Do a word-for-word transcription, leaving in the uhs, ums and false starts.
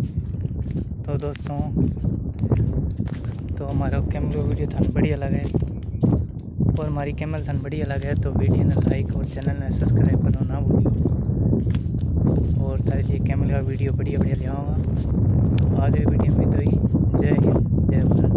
तो दोस्तों, तो हमारा कैमल वीडियो थान बढ़िया लगे और हमारी कैमल थान बढ़िया लगे तो वीडियो ने लाइक और चैनल ने सब्सक्राइब करना ना भूलियो। और तारे ये कैमल का वीडियो बढ़िया बढ़िया ले आऊँगा। आज वीडियो में तो ही जय हिंद जय भारत।